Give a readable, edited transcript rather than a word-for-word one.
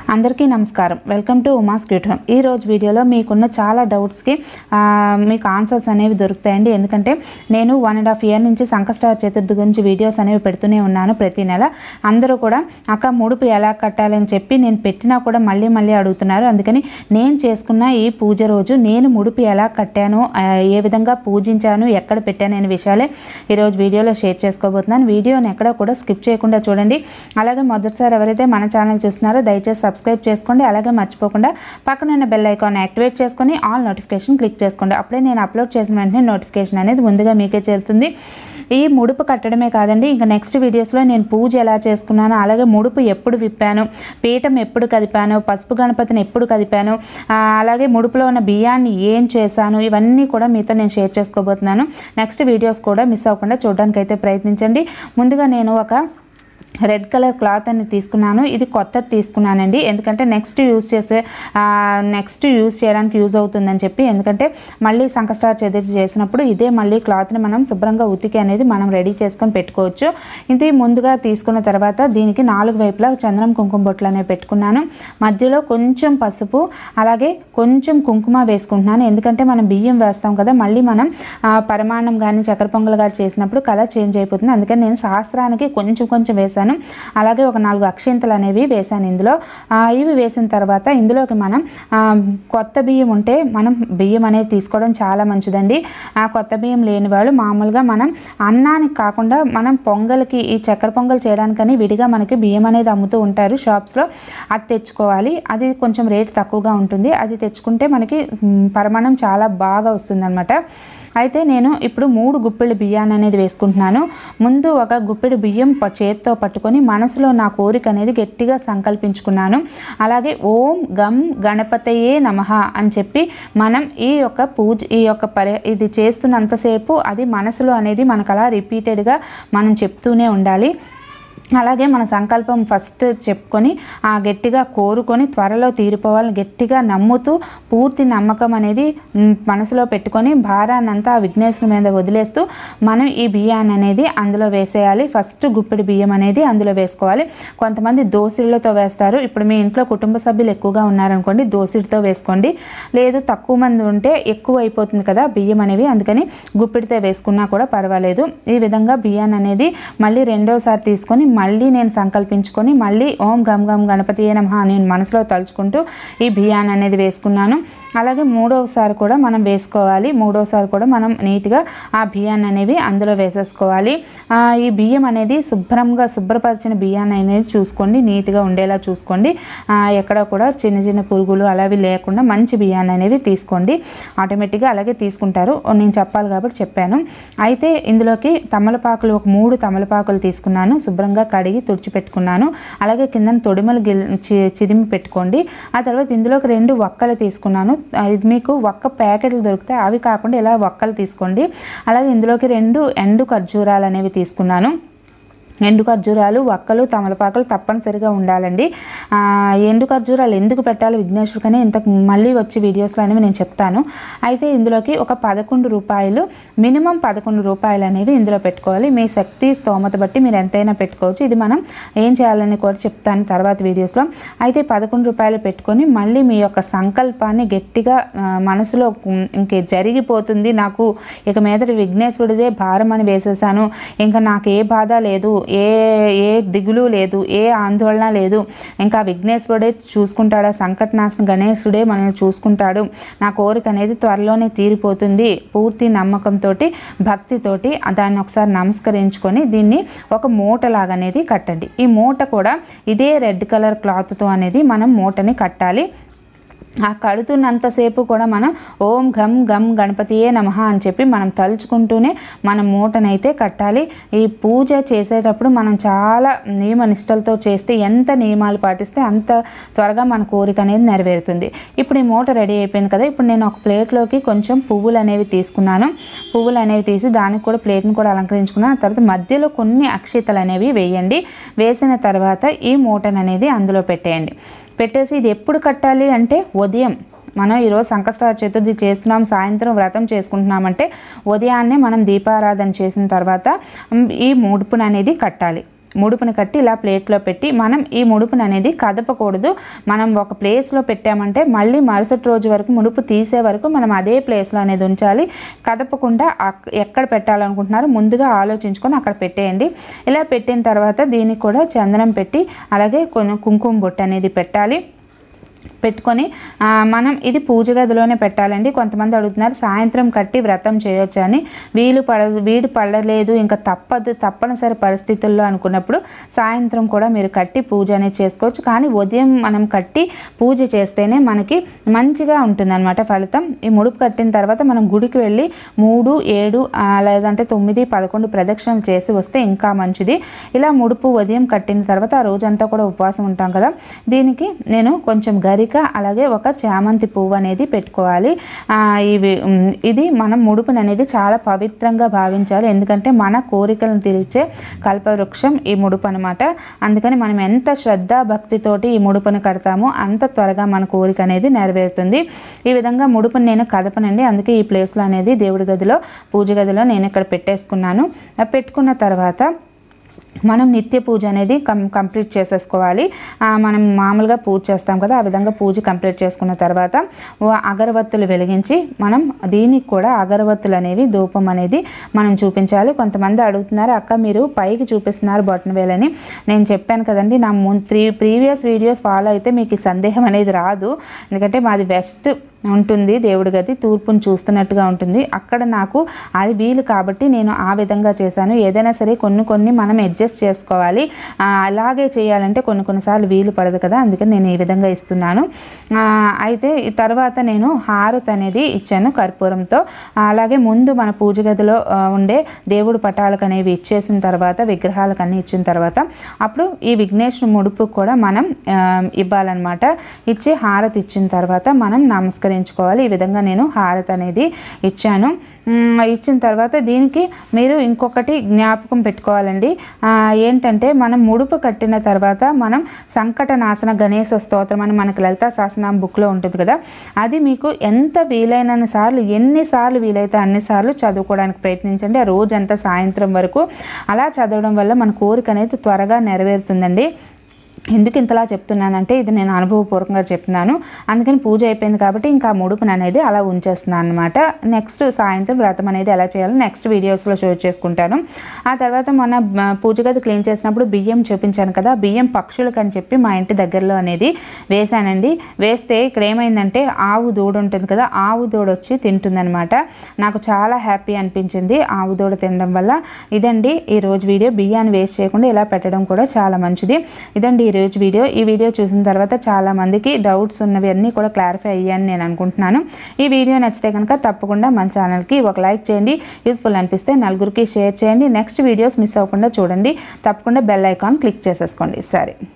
అందరికీ నమస్కారం. Welcome to Uma's cute home. ఈ రోజు వీడియోలో మీకున్న చాలా డౌట్స్కి మీకు ఆన్సర్స్ అనేవి దొరుకుతాయండి. ఎందుకంటే నేను 1.5 year నుంచి సంకష్ట చతుర్థి గురించి వీడియోస్ అనేవి పెడుతూనే ఉన్నాను ప్రతి నెల. అందరూ కూడా అక్క ముడుపు ఎలా కట్టాలని చెప్పి నేను పెట్టినా కూడా మళ్ళీ అడుగుతున్నారు. అందుకని నేను చేసుకున్న ఈ పూజ రోజు నేను ముడుపు ఎలా కట్టాను, ఏ విధంగా పూజించాను, ఎక్కడ పెట్టాను అనే విషయాలే ఈరోజు వీడియోలో షేర్ చేసుకోబోతున్నాను. వీడియోని ఎక్కడ కూడా స్కిప్ చేయకుండా చూడండి. అలాగే మొదటిసారి ఎవరైతే మన ఛానల్ చూస్తున్నారో దయచేసి సబ్స్క్రైబ్ చేసుకోండి. అలాగే మర్చిపోకుండా పక్కన ఉన్న బెల్ ఐకాన్ యాక్టివేట్ చేసుకొని ఆల్ నోటిఫికేషన్ క్లిక్ చేసుకోండి. అప్పుడే నేను అప్లోడ్ చేసిన వెంటనే నోటిఫికేషన్ అనేది ముందుగా మీకే చేరుతుంది. ఈ ముడుపు కట్టడమే కాదండి, ఇంకా నెక్స్ట్ వీడియోస్లో నేను పూజ ఎలా చేసుకున్నాను, అలాగే ముడుపు ఎప్పుడు విప్పాను, పీఠం ఎప్పుడు కదిపాను, పసుపు గణపతిని ఎప్పుడు కదిపాను, అలాగే ముడుపులో ఉన్న బియ్యాన్ని ఏం చేశాను, ఇవన్నీ కూడా మీతో నేను షేర్ చేసుకోబోతున్నాను. నెక్స్ట్ వీడియోస్ కూడా మిస్ అవ్వకుండా చూడడానికి అయితే ప్రయత్నించండి. ముందుగా నేను ఒక రెడ్ కలర్ క్లాత్ అని తీసుకున్నాను. ఇది కొత్తది తీసుకున్నానండి, ఎందుకంటే నెక్స్ట్ యూజ్ చేయడానికి యూజ్ అవుతుందని చెప్పి. ఎందుకంటే మళ్ళీ సంకష్ట చతుర్థి చేసినప్పుడు ఇదే మళ్ళీ క్లాత్ని మనం శుభ్రంగా ఉతికి అనేది మనం రెడీ చేసుకొని పెట్టుకోవచ్చు. ఇది ముందుగా తీసుకున్న తర్వాత దీనికి 4 వైపులా చంద్రం కుంకుమ బొట్లు అనేవి పెట్టుకున్నాను. మధ్యలో కొంచెం పసుపు అలాగే కొంచెం కుంకుమ వేసుకుంటున్నాను. ఎందుకంటే మనం బియ్యం వేస్తాం కదా, మళ్ళీ మనం పరమాన్నం కానీ చక్కెర పొంగల్ కానీ చేసినప్పుడు కలర్ చేంజ్ అయిపోతుంది. అందుకని నేను శాస్త్రానికి కొంచెం వేసాను. అలాగే ఒక 4 అక్షింతలు అనేవి వేసాను ఇందులో. ఇవి వేసిన తర్వాత ఇందులోకి మనం కొత్త బియ్యం ఉంటే మనం బియ్యం అనేది తీసుకోవడం చాలా మంచిదండి. కొత్త బియ్యం లేని వాళ్ళు మామూలుగా మనం అన్నానికి కాకుండా మనం పొంగల్కి ఈ చక్కెర పొంగల్ చేయడానికని విడిగా మనకి బియ్యం అనేది అమ్ముతూ ఉంటారు షాప్స్లో. అది తెచ్చుకోవాలి. అది కొంచెం రేట్ తక్కువగా ఉంటుంది. అది తెచ్చుకుంటే మనకి పరిమాణం చాలా బాగా వస్తుందన్నమాట. అయితే నేను ఇప్పుడు 3 గుప్పిళ్ళ బియ్యాన్ని అనేది వేసుకుంటున్నాను. ముందు ఒక గుప్పిడి బియ్యం చేతితో పట్టుకొని మనసులో నా కోరిక అనేది గట్టిగా సంకల్పించుకున్నాను. అలాగే ఓం గం గణపతయే నమః అని చెప్పి మనం ఈ యొక్క పూజ ఇది చేస్తున్నంతసేపు అది మనసులో అనేది మనకు అలా రిపీటెడ్గా మనం చెప్తూనే ఉండాలి. అలాగే మన సంకల్పం ఫస్ట్ చెప్పుకొని గట్టిగా కోరుకొని త్వరలో తీరిపోవాలని గట్టిగా నమ్ముతూ పూర్తి నమ్మకం అనేది మనసులో పెట్టుకొని భారాన్నంతా విఘ్నేశ్వరుని మీద వదిలేస్తూ మనం ఈ బియ్యాన్ని అనేది అందులో వేసేయాలి. ఫస్ట్ గుప్పిడి బియ్యం అనేది అందులో వేసుకోవాలి. కొంతమంది దోసిళ్ళతో వేస్తారు. ఇప్పుడు మీ ఇంట్లో కుటుంబ సభ్యులు ఎక్కువగా ఉన్నారనుకోండి, దోసిడితో వేసుకోండి. లేదు తక్కువ మంది ఉంటే ఎక్కువ అయిపోతుంది కదా బియ్యం అనేవి, అందుకని గుప్పిడితో వేసుకున్నా కూడా పర్వాలేదు. ఈ విధంగా బియ్యాన్ని అనేది మళ్ళీ రెండోసారి తీసుకొని మళ్ళీ నేను సంకల్పించుకొని మళ్ళీ ఓం గం గం గణపతియే నమః నేను మనసులో తలుచుకుంటూ ఈ బియ్యాన్ని అనేది వేసుకున్నాను. అలాగే మూడవసారి కూడా మనం వేసుకోవాలి. మూడవసారి కూడా మనం నీట్గా ఆ బియ్యాన్ని అనేవి అందులో వేసేసుకోవాలి. ఈ బియ్యం అనేది శుభ్రపరిచిన బియ్యాన్ని అనేది చూసుకోండి, నీట్గా ఉండేలా చూసుకోండి. ఎక్కడ కూడా చిన్న పురుగులు అలావి లేకుండా మంచి బియ్యాన్ని అనేవి తీసుకోండి. ఆటోమేటిక్గా అలాగే తీసుకుంటారు. నేను చెప్పాలి కాబట్టి చెప్పాను. అయితే ఇందులోకి తమలపాకులు ఒక 3 తమలపాకులు తీసుకున్నాను. శుభ్రంగా కడిగి తుడిచిపెట్టుకున్నాను. అలాగే కింద తొడిమలు చిదిమి పెట్టుకోండి. ఆ తర్వాత ఇందులోకి 2 వక్కలు తీసుకున్నాను. ఇది మీకు వక్క ప్యాకెట్లు దొరుకుతాయి, అవి కాకుండా ఇలా వక్కలు తీసుకోండి. అలాగే ఇందులోకి 2 ఎండు ఖర్జూరాలు అనేవి తీసుకున్నాను. ఎండు ఖర్జూరాలు, వక్కలు, తమలపాకులు తప్పనిసరిగా ఉండాలండి. ఎండు ఖర్జూరాలు ఎందుకు పెట్టాలి విఘ్నేశ్వరుకని ఇంతకు మళ్ళీ వచ్చే వీడియోస్లో అనేవి నేను చెప్తాను. అయితే ఇందులోకి ఒక 11 రూపాయలు, మినిమం 11 రూపాయలు అనేవి ఇందులో పెట్టుకోవాలి. మీ శక్తి స్తోమత బట్టి మీరు ఎంతైనా పెట్టుకోవచ్చు. ఇది మనం ఏం చేయాలని కూడా చెప్తాను తర్వాత వీడియోస్లో. అయితే 11 రూపాయలు పెట్టుకొని మళ్ళీ మీ యొక్క సంకల్పాన్ని గట్టిగా మనసులో ఇంకే జరిగిపోతుంది, నాకు ఇక మీద విఘ్నేశ్వరుడిదే భారం అని వేసేసాను, ఇంకా నాకు ఏ బాధ లేదు, ఏ దిగులు లేదు, ఏ ఆందోళన లేదు, ఇంకా విఘ్నేశ్వరుడే చూసుకుంటాడు, సంకటనాశన గణేశుడే మనల్ని చూసుకుంటాడు, నా కోరిక అనేది త్వరలోనే తీరిపోతుంది, పూర్తి నమ్మకంతో భక్తితోటి దాన్ని ఒకసారి నమస్కరించుకొని దీన్ని ఒక మూటలాగా అనేది కట్టండి. ఈ మూట కూడా ఇదే రెడ్ కలర్ క్లాత్తో అనేది మనం మూటని కట్టాలి. కడుతున్నంతసేపు కూడా మనం ఓం గం గం గణపతియే నమః అని చెప్పి మనం తలుచుకుంటూనే మన మూటనైతే కట్టాలి. ఈ పూజ చేసేటప్పుడు మనం చాలా నియమ నిష్టలతో చేస్తే, ఎంత నియమాలు పాటిస్తే అంత త్వరగా మన కోరిక అనేది నెరవేరుతుంది. ఇప్పుడు ఈ మూట రెడీ అయిపోయింది కదా. ఇప్పుడు నేను ఒక ప్లేట్లోకి కొంచెం పువ్వులు అనేవి తీసుకున్నాను. పువ్వులు అనేవి తీసి దానికి కూడా ప్లేట్ని కూడా అలంకరించుకున్నాను. తర్వాత మధ్యలో కొన్ని అక్షితలు అనేవి వేయండి. వేసిన తర్వాత ఈ మూటను అనేది అందులో పెట్టేయండి. పెట్టేసి ఇది ఎప్పుడు కట్టాలి అంటే ఉదయం, మనం ఈరోజు సంకష్ట చతుర్థి చేస్తున్నాం, సాయంత్రం వ్రతం చేసుకుంటున్నామంటే ఉదయాన్నే మనం దీపారాధన చేసిన తర్వాత ఈ ముడుపును అనేది కట్టాలి. ముడుపుని కట్టి ఇలా ప్లేట్లో పెట్టి మనం ఈ ముడుపుని అనేది కదపకూడదు. మనం ఒక ప్లేస్లో పెట్టామంటే మళ్ళీ మరుసటి రోజు వరకు ముడుపు తీసే వరకు మనం అదే ప్లేస్లో అనేది ఉంచాలి. కదపకుండా ఎక్కడ పెట్టాలనుకుంటున్నారో ముందుగా ఆలోచించుకొని అక్కడ పెట్టేయండి. ఇలా పెట్టిన తర్వాత దీనికి కూడా చందనం పెట్టి అలాగే కొన్ని కుంకుమ బొట్టు అనేది పెట్టాలి. పెట్టుకొని మనం ఇది పూజ గదిలోనే పెట్టాలండి. కొంతమంది అడుగుతున్నారు సాయంత్రం కట్టి వ్రతం చేయొచ్చు అని. వీడు పడలేదు ఇంకా తప్పనిసరి పరిస్థితుల్లో అనుకున్నప్పుడు సాయంత్రం కూడా మీరు కట్టి పూజ అనేది చేసుకోవచ్చు. కానీ ఉదయం మనం కట్టి పూజ చేస్తేనే మనకి మంచిగా ఉంటుందన్నమాట ఫలితం. ఈ ముడుపు కట్టిన తర్వాత మనం గుడికి వెళ్ళి 3, 7 లేదంటే 9, 11 ప్రదక్షిణలు చేసి వస్తే ఇంకా మంచిది. ఇలా ముడుపు ఉదయం కట్టిన తర్వాత ఆ రోజంతా కూడా ఉపవాసం ఉంటాం కదా. దీనికి నేను కొంచెం గరిక అలాగే ఒక చామంతి పువ్వు అనేది పెట్టుకోవాలి. ఇది మనం ముడుపుని అనేది చాలా పవిత్రంగా భావించాలి. ఎందుకంటే మన కోరికలను తీర్చే కల్పవృక్షం ఈ ముడుపు అనమాట. అందుకని మనం ఎంత శ్రద్ధ భక్తితోటి ఈ ముడుపుని కడతామో అంత త్వరగా మన కోరిక అనేది నెరవేరుతుంది. ఈ విధంగా ముడుపుని నేను కదపనండి. అందుకే ఈ ప్లేస్లో అనేది దేవుడి గదిలో పూజ గదిలో నేను ఇక్కడ పెట్టేసుకున్నాను. పెట్టుకున్న తర్వాత మనం నిత్య పూజ అనేది కంప్లీట్ చేసేసుకోవాలి. మనం మామూలుగా పూజ చేస్తాం కదా, ఆ విధంగా పూజ కంప్లీట్ చేసుకున్న తర్వాత అగరవత్తులు వెలిగించి మనం దీనికి కూడా అగరవత్తులు అనేవి ధూపం అనేది మనం చూపించాలి. కొంతమంది అడుగుతున్నారు అక్క మీరు పైకి చూపిస్తున్నారు బొటన వేలని. నేను చెప్పాను కదండి, నా ప్రీవియస్ వీడియోస్ ఫాలో అయితే మీకు సందేహం అనేది రాదు. ఎందుకంటే మాది వెస్ట్ ఉంటుంది దేవుడి గది, తూర్పును చూస్తున్నట్టుగా ఉంటుంది. అక్కడ నాకు అది వీలు కాబట్టి నేను ఆ విధంగా చేశాను. ఏదైనా సరే కొన్ని మనం అడ్జస్ట్ చేసుకోవాలి. అలాగే చేయాలంటే కొన్నిసార్లు వీలు పడదు కదా, అందుకని నేను ఈ విధంగా ఇస్తున్నాను. అయితే ఈ తర్వాత నేను హారతి అనేది ఇచ్చాను కర్పూరంతో. అలాగే ముందు మన పూజ గదిలో ఉండే దేవుడు పటాలకు అనేవి ఇచ్చేసిన తర్వాత విగ్రహాలకు అన్నీ ఇచ్చిన తర్వాత అప్పుడు ఈ విఘ్నేశ్వర ముడుపు కూడా మనం ఇవ్వాలన్నమాట. ఇచ్చి హారతి ఇచ్చిన తర్వాత మనం నమస్కరించుకోవాలి. ఈ విధంగా నేను హారతి అనేది ఇచ్చాను. ఇచ్చిన తర్వాత దీనికి మీరు ఇంకొకటి జ్ఞాపకం పెట్టుకోవాలండి. ఏంటంటే మనం ముడుపు కట్టిన తర్వాత మనం సంకటనాశన గణేశ స్తోత్రం అని మనకి లలితా సహస్రనామ బుక్లో ఉంటుంది కదా, అది మీకు ఎంత వీలైన సార్లు ఎన్నిసార్లు వీలైతే అన్నిసార్లు చదువుకోవడానికి ప్రయత్నించండి. ఆ రోజంతా సాయంత్రం వరకు అలా చదవడం వల్ల మన కోరిక అనేది త్వరగా నెరవేరుతుందండి. ఎందుకు ఇంతలా చెప్తున్నానంటే ఇది నేను అనుభవపూర్వకంగా చెప్తున్నాను. అందుకని పూజ అయిపోయింది కాబట్టి ఇంకా ముడుపుని అనేది అలా ఉంచేస్తున్నాను అనమాట. నెక్స్ట్ సాయంత్రం వ్రతం అనేది ఎలా చేయాలో నెక్స్ట్ వీడియోస్లో షేర్ చేసుకుంటాను. ఆ తర్వాత మొన్న పూజ గది క్లీన్ చేసినప్పుడు బియ్యం చూపించాను కదా, బియ్యం పక్షులకు అని చెప్పి మా ఇంటి దగ్గరలో అనేది వేశానండి. వేస్తే ఇక్కడ ఏమైందంటే ఆవు దూడ ఉంటుంది కదా, ఆవు దూడ వచ్చి తింటుందనమాట. నాకు చాలా హ్యాపీ అనిపించింది ఆవు దూడ తినడం వల్ల. ఇదండి ఈరోజు వీడియో. బియ్యాన్ని వేస్ట్ చేయకుండా ఇలా పెట్టడం కూడా చాలా మంచిది. ఇదండి ఈరోజు వీడియో. ఈ వీడియో చూసిన తర్వాత చాలా మందికి డౌట్స్ ఉన్నవి అన్నీ కూడా క్లారిఫై అయ్యాయని నేను అనుకుంటున్నాను. ఈ వీడియో నచ్చితే కనుక తప్పకుండా మన ఛానల్కి ఒక లైక్ చేయండి. యూస్ఫుల్ అనిపిస్తే నలుగురికి షేర్ చేయండి. నెక్స్ట్ వీడియోస్ మిస్ అవ్వకుండా చూడండి. తప్పకుండా బెల్ ఐకాన్ క్లిక్ చేసేసుకోండి. సరే.